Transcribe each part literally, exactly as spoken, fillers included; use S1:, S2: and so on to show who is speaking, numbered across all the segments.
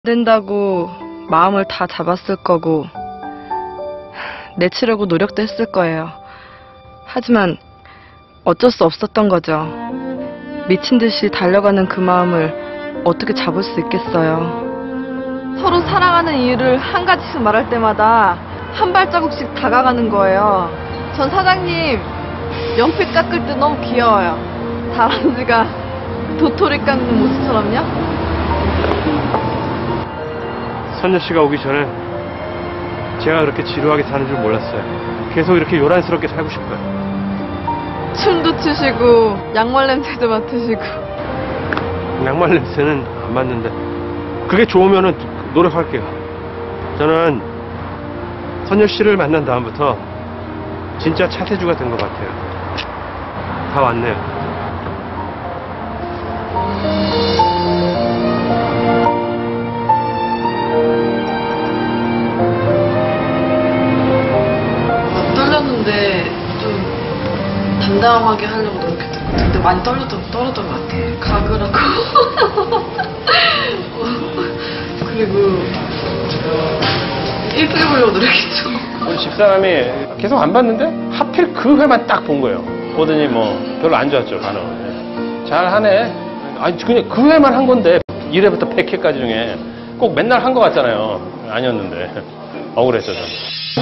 S1: 된다고 마음을 다 잡았을 거고 내치려고 노력도 했을 거예요. 하지만 어쩔 수 없었던 거죠. 미친 듯이 달려가는 그 마음을 어떻게 잡을 수 있겠어요. 서로 사랑하는 이유를 한 가지씩 말할 때마다 한 발자국씩 다가가는 거예요. 전 사장님 연필 깎을 때 너무 귀여워요. 다람쥐가 도토리 깎는 모습처럼요.
S2: 선녀 씨가 오기 전에 제가 그렇게 지루하게 사는 줄 몰랐어요. 계속 이렇게 요란스럽게 살고 싶어요.
S1: 춤도 추시고 양말 냄새도 맡으시고.
S2: 양말 냄새는 안 맡는데 그게 좋으면은 노력할게요. 저는 선녀 씨를 만난 다음부터 진짜 차태주가 된 것 같아요. 다 왔네요.
S1: 떨렸는데 좀 담담하게 하려고 노력했던 것 같아요. 근데 많이 떨렸던, 떨었던 것 같아요. 가그라고. 그리고 예쁘게 보려고 노력했죠.
S2: 우리 집사람이 계속 안 봤는데 하필 그 회만 딱 본 거예요. 보더니 뭐 별로 안 좋았죠, 반응. 잘하네. 아니 그냥 그 회만 한 건데 일 회부터 백 회까지 중에 꼭 맨날 한 것 같잖아요. 아니었는데 억울했죠, 저는.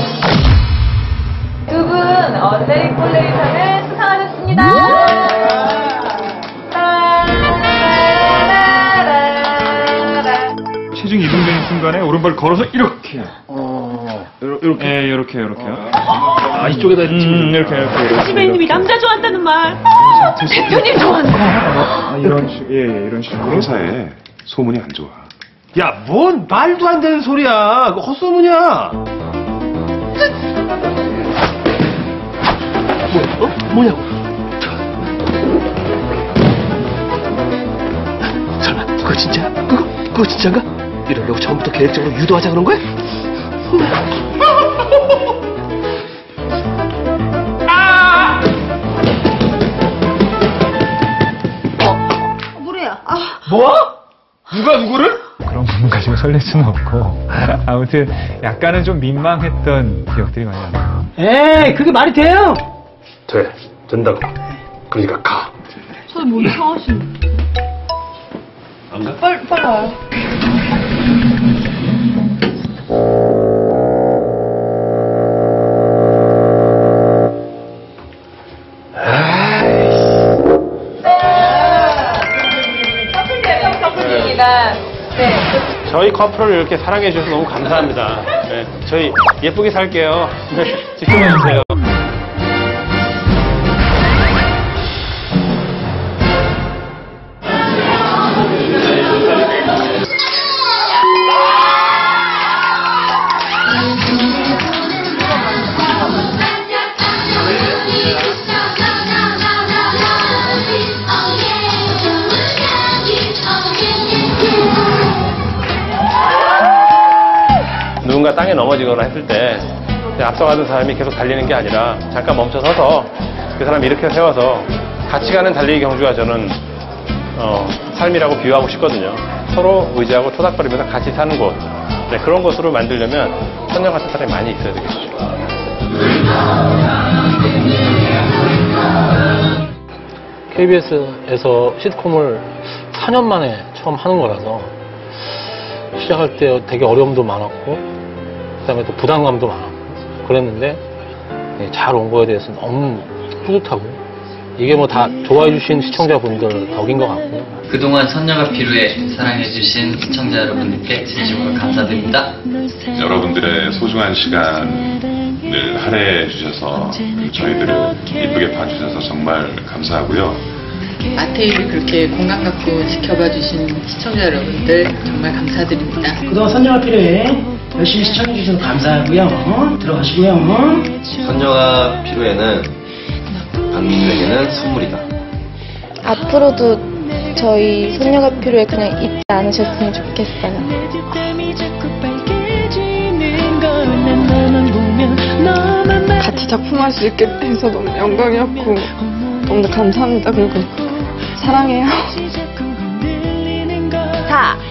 S3: 두 분 언제리 콜레이션을 수상하셨습니다.
S4: 체중 이동되는 순간에 오른발 걸어서 이렇게.
S2: 어, 이렇게.
S4: 예, 이렇게, 이렇게요.
S2: 아, 이쪽에다
S4: 음, 이렇게, 이렇게.
S3: 시베이님이 남자 좋아한다는 말. 아, 대표님 좋아한다.
S4: 아, 이런 식, 예, 예, 이런 식으로.
S5: 회사에 소문이 안 좋아.
S2: 야, 뭔 말도 안 되는 소리야. 그거 헛소문이야. 뭐, 어? 뭐냐고? 설마 그거 진짜? 그거? 그거 진짜인가? 이러려고 처음부터 계획적으로 유도하자 그런 거야? 아!
S3: 어, 뭐래야? 아.
S2: 뭐? 누가 누구를?
S4: 그런 부분 가지고 설렐 수는 없고. 아무튼, 약간은 좀 민망했던 기억들이 많이 나요.
S6: 에이, 그게 말이 돼요?
S2: 돼. 된다고. 그러니까 가.
S1: 저도 뭐 이상하신데.
S2: 안 가?
S1: 빨리, 빨리 와요.
S2: 저희 커플을 이렇게 사랑해 주셔서 너무 감사합니다. 네, 저희 예쁘게 살게요. 네, 지켜봐 주세요. 누군가 땅에 넘어지거나 했을 때 앞서가던 사람이 계속 달리는 게 아니라 잠깐 멈춰 서서 그 사람 이렇게 세워서 같이 가는 달리기 경주가 저는 어, 삶이라고 비유하고 싶거든요. 서로 의지하고 토닥거리면서 같이 사는 곳. 네, 그런 곳으로 만들려면 선녀 같은 사람이 많이 있어야 되겠죠.
S7: 케이비에스에서 시트콤을 사 년 만에 처음 하는 거라서 시작할 때 되게 어려움도 많았고 그다음에 또 부담감도 많았고 그랬는데 잘 온 거에 대해서 너무 뿌듯하고 이게 뭐 다 좋아해 주신 시청자분들 덕인 것 같고요.
S8: 그동안 선녀가 필요해 사랑해주신 시청자 여러분들께 진심으로 감사드립니다.
S5: 여러분들의 소중한 시간을 할애해 주셔서 저희들을 이쁘게 봐주셔서 정말 감사하고요.
S9: 마테이를 그렇게 공감 갖고 지켜봐 주신 시청자 여러분들 정말 감사드립니다.
S6: 그동안 선녀가 필요해 열심히 시청해 주셔서 감사하고요. 어? 들어가시고요.
S10: 선녀가 필요해는 박민주에게는 선물이다.
S11: 앞으로도 저희 선녀가 필요해 그냥 잊지 않으셨으면 좋겠어요.
S1: 같이 작품할 수 있게 돼서 너무 영광이었고 너무 감사합니다. 그리고 사랑해요.
S3: 자,